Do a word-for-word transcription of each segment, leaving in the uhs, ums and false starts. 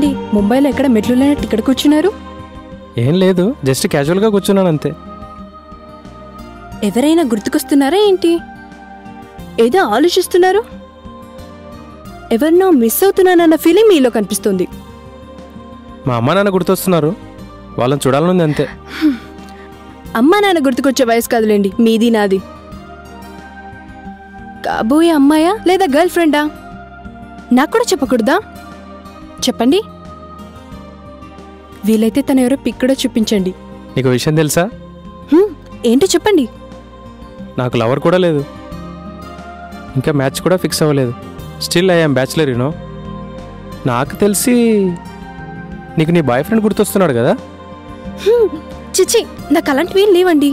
ఏంటండి ముంబైలో ఎక్కడ మెట్లు లేనట్టు ఇక్కడ కూర్చున్నారు? ఏం లేదు, జస్ట్ క్యాజువల్గా కూర్చున్నాను అంతే. ఎవరైనా గుర్తుకొస్తున్నారా ఏంటి? ఏదో ఆలోచిస్తున్నారు? ఎవరినో మిస్ అవుతున్నానన్న ఫీలింగ్ మీలో కనిపిస్తుంది. మా అమ్మ నాన్న గుర్తొస్తున్నారు, వాళ్ళని చూడాలనుంది అంతే. అమ్మా నాన్న గుర్తుకొచ్చే వయసు కాదులేండి మీది నాది. కాబోయే అమ్మాయా లేదా గర్ల్ ఫ్రెండా నాకు కూడా చెప్పకూడదా? చెప్పండి. వీలైతే తన ఎవరో పిక్ కూడా చూపించండి. నీకు విషయం తెలుసా? ఏంటో చెప్పండి. నాకు లవర్ కూడా లేదు, ఇంకా మ్యాచ్ కూడా ఫిక్స్ అవ్వలేదు. Still I'm bachelor you know. నాకు తెలిసి నీకు నీ బాయ్ ఫ్రెండ్ గుర్తొస్తున్నాడు కదా? చిచి, నాకు అలాంటివి ఏం లేవండి.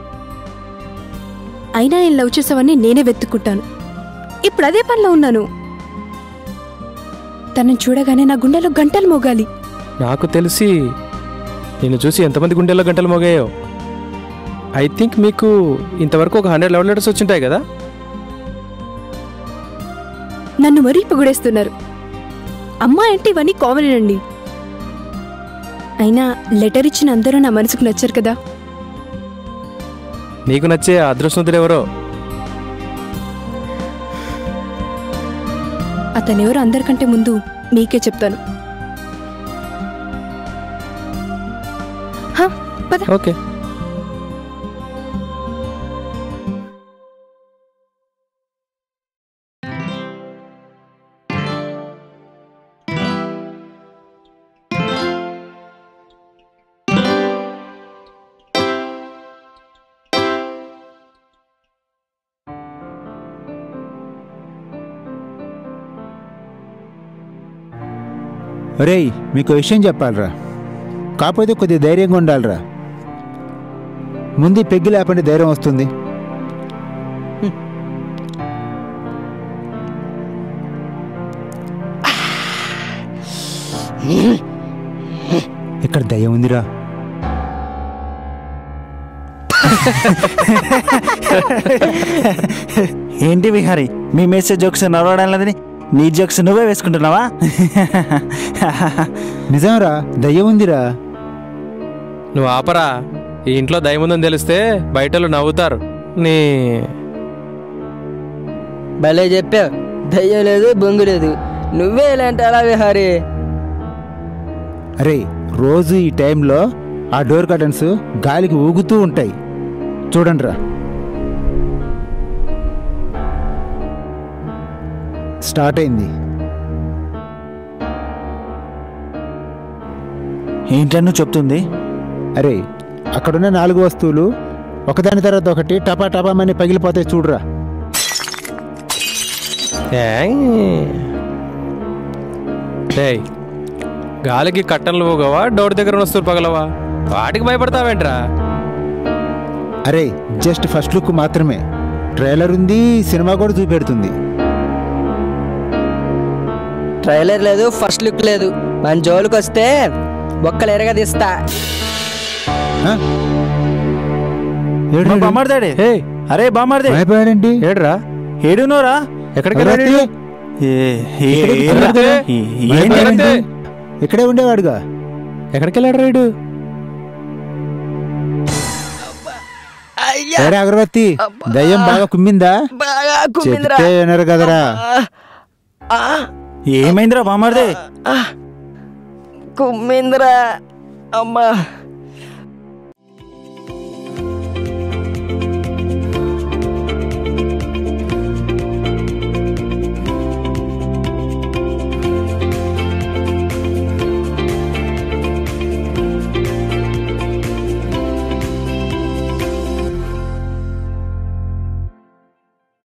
అయినా నేను లవ్ చేసేవన్నీ నేనే వెతుక్కుంటాను. ఇప్పుడు అదే పనిలో ఉన్నాను. తనని చూడగానే నా గుండెలో గంటలు మోగాలి. నాకు తెలిసి నేను చూసి ఎంతమంది గుండెల్లో గంటలు మోగాయో. ఐ థింక్ మీకు ఇంతవరకు ఒక హండ్రెడ్ లవ్ లెటర్స్ వచ్చింటాయి కదా? నన్ను మరీ పొగిడేస్తున్నారు. అమ్మా అంటే ఇవన్నీ కామన్ అండి. అయినా లెటర్ ఇచ్చిన అందరూ నా మనసుకు నచ్చారు కదా. నీకు నచ్చే అదృష్టవంతుడు ఎవరో? అతనెవరో అందరికంటే ముందు మీకే చెప్తాను. ఓకే. ఒరేయ్, మీకు విషయం చెప్పాలరా, కాకపోతే కొద్దిగా ధైర్యంగా ఉండాలిరా. ముందు పెగ్గి లేపండి, ధైర్యం వస్తుంది. ఇక్కడ దయ్యం ఉందిరా. ఏంటి విహారీ, మీ మెసేజ్ జోక్స్ నడవడం లేదని నీ జోక్స్ నువ్వే వేసుకుంటున్నావా? నిజంరా, దయ్యం ఉందిరా. నువ్వు ఆపరా. ఈ ఇంట్లో దయ్యం ఉందని తెలిస్తే బయటలు నవ్వుతారు. నీ భలే చెప్పావు. దయ్యం లేదు, బొంగు లేదు. నువ్వే ఇలాంటి అలా విహారీ. అరే, రోజు ఈ టైంలో ఆ డోర్ కర్టన్స్ గాలికి ఊగుతూ ఉంటాయి, చూడండి రా. స్టార్ట్ అయింది. ఏంటన్ను చెప్తుంది? అరే, అక్కడున్న నాలుగు వస్తువులు ఒకదాని తర్వాత ఒకటి టపా టపామని పగిలిపోతాయి, చూడరా. గాలికి కట్టన్లు ఊగవా, డోర్ దగ్గర వస్తువులు పగలవా? వాటికి భయపడతావేంట్రా? అరే, జస్ట్ ఫస్ట్ లుక్ మాత్రమే. ట్రైలర్ ఉంది, సినిమా కూడా చూపెడుతుంది. ట్రైలర్ లేదు, ఫస్ట్ లుక్ లేదు. మన జోలికి వస్తే ఒక్కలు ఎరగదీస్తా. అరే బామ్మర్దే, భయపడండి. ఏడ్రా? ఏడునోరా? ఎక్కడికి? ఇక్కడే ఉండేవాడుగా. ఎక్కడికి వెళ్ళాడు రైడు? అగరబత్తి, దయ్యం బాగా కుమ్మిందా? చెప్తే వినరు కదరా. ఏమైందిరా బామ్మర్దే? కుమ్మిందిరా అమ్మా.